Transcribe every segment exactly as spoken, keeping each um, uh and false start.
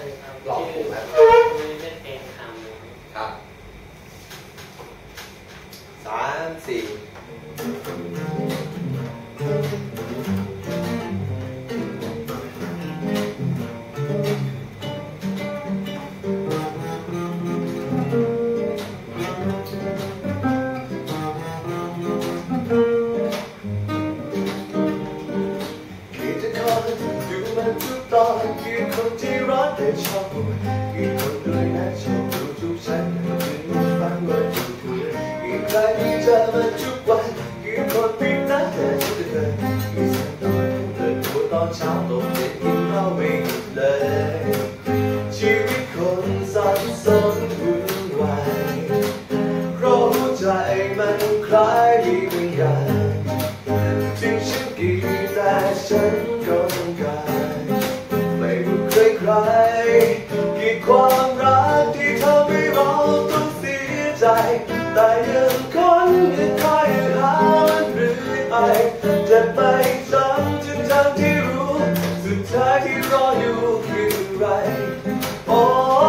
ครับหลอกถูกไหมไม่ได้เพลงทำครับสามสี่ตอนกี่คนที่รักแต่ชอบกี่คนด้วยนะชอบดูทุกฉันก็เป็นมุกฟังว่าทุกคืนกี่ใครที่เจอมาทุกวันกี่คนปิดนัดแต่ฉันจะเกิดกี่สันตอนเกิดตัวตอนเช้าตกเย็นกินข้าวไม่หยุดเลยชีวิตคนสับสนวุ่นวายเพราะหัวใจมันคล้ายมีวิญญาณถึงฉันกี่แต่ฉันก็ต้องการไม่รู้ใครใครกี่ความรักที่ทำให้เราต้องเสียใจแต่ยังคนยังคอยหามันเรื่อยไปจะไปจำจนทั้งที่รู้สุดท้ายที่รออยู่คืออะไรโอ้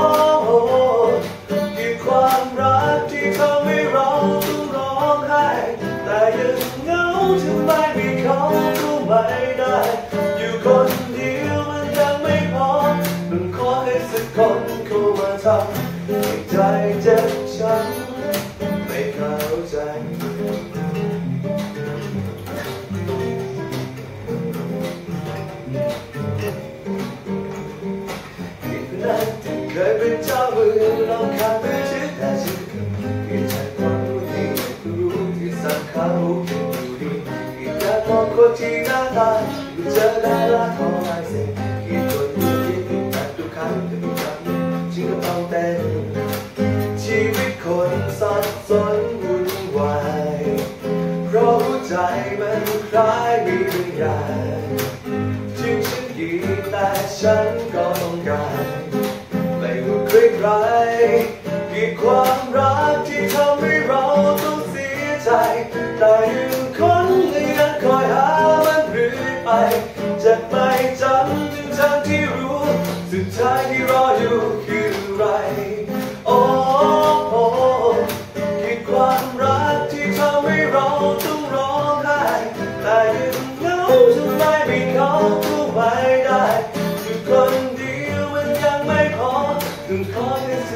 กี่ความรักที่ทำให้เราต้องร้องไห้แต่ยังเหงาทำไมมีเขาก็ไม่ได้อยู่คนเดียวมันยังไม่พอต้องขอให้สักคนเข้ามาทำให้ใจเจ็บช้ำไม่เข้าใจกี่คนนั้นที่เคยเป็นเจ้ามือลองขาดมือถือแต่ฉันก็กี่ใจความรู้ที่ไม่รู้ที่สักขารู้อยู่ดีกี่อยากมองคนที่หน้าตาเจอได้ละขอลายเซ็นกี่คนที่คิดผิดแต่ทุกครั้งจะมีครั้งจริงก็ต้องเต้นชีวิตคนสับสนวุ่นวายเพราะหัวใจมันคล้ายมีวิญญาณถึงฉันกี่แต่ฉันก็ต้องการไม่ว่าใครใครกี่ความรักที่ทำให้เราต้องเสียใจแต่ยังคนยังคอยหามันเรื่อยไปจะไม่จำถึงทางที่รู้สุดท้ายที่รออยู่คืออะไรโอ้โอ้กี่ความรักที่ทำให้เราต้องร้องไห้แต่ยังเหงาทำไมไม่เขาก็ไม่ได้อยู่คนเดียวมันยังไม่พอต้องขอให้